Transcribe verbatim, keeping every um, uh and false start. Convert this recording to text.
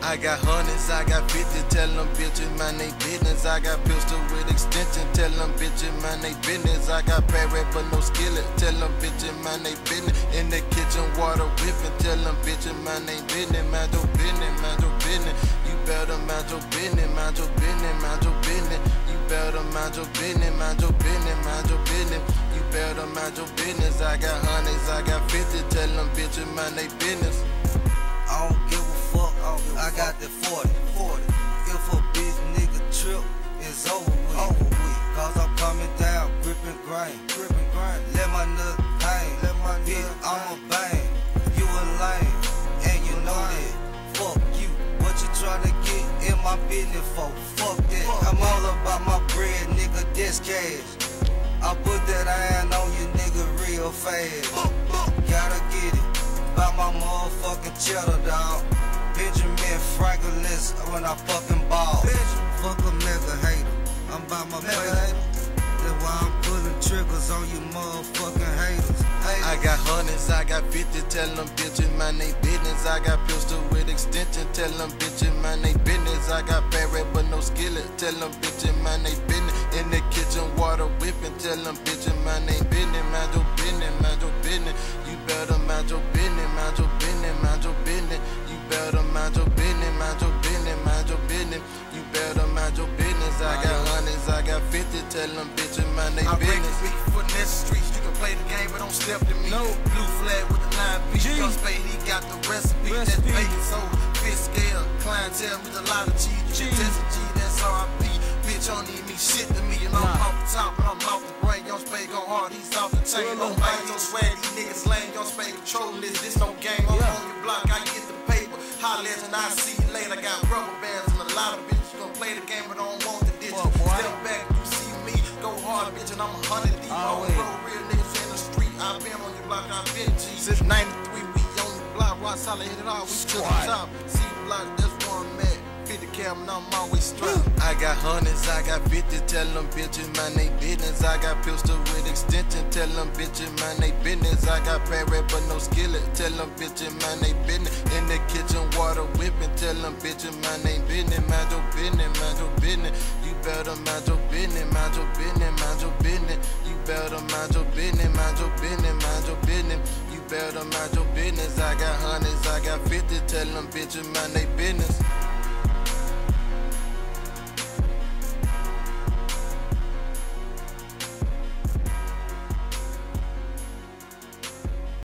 I got hundreds, I got fifty, tell them bitches mind they business. I got pistol with extension, tell them bitches mind they business. I got parrot but no skillet, tell them bitches mind they business. In the kitchen, water whipping, tell them bitches mind they business. Mind your business, mind your business. You better mind your business, mind your business, mind your business. You better mind your business, mind your business, mind your business. You better mind your business. I got hundreds, I got fifty, tell them bitches mind they business. I don't give a fuck, I got that forty. If a bitch nigga trip, it's over with. Over with. Cause I'm coming down, gripping grain. Gripping grain. Let my nut hang. Let my bitch, I'm a bang. You a lame, and you know that. Fuck you. What you tryna get in my business for? Fuck that. I'm all about my bread, nigga, that's cash. I put that iron on you, nigga, real fast. Gotta get it. By my motherfucking cheddar, dog. Benjamin Franklin's when I fucking ball. Fuck a mega hater. I'm by my paper. That's why I'm pulling triggers on you motherfucking haters. I got hundreds, I got fifty, tell them bitches mind they business. I got pistol with extension, tell them bitches mind they business. I got parrot but no skillet, tell them bitches mind they business. In the kitchen, water whipping, tell them bitches mind they business. Mind your business, mind your business. You better mind your business, mind your business, mind your business. You better mind your business, mind your business, mind your business. You better mind your business. I got hundreds, I got fifty, tell them bitches mind they business. I break the foot in the streets, you can play the game but don't step to me. No. Blue flag with the nine piece, young Spade, he got the recipe, recipe. That's bacon soda, fish scale, clientele with a lot of cheese. You can test a G, that's R I P. Bitch don't need me shit to me, and I'm nah. off the top, and I'm off the brain. Young Spade go hard, he's off the chain. Don't bite your swag, these niggas lame. Young Spade controlling this, this no game. I'm yeah. on your block, I get the paper. Holla and I see you later. I got rubber bands and a lot of bitches. You gon' play the game but don't want the digits. Step back, you see me, go hard, bitch, and I'm a hundred deep. On the road, real niggas in the street. I've been on your block, I've been G. Since ninety-three, we on the block, rock solid, hit it all. We to the top. See block, that's where I'm at. fifty cam and I'm always strapped. I got hundreds, I got fifty, tell them bitches mind they business. I got pistol with extension, tell them bitches mind they business. I got parrot but no skillet, tell them bitches mind they business. In the kitchen, water whipping, tell them bitches mind they business. Mind your business, mind your business. You better mind your business, mind your business, mind your business. You better mind your business, mind your business, mind your business. You better mind your business. I got hundreds, I got fifty, tell them bitches mind they business.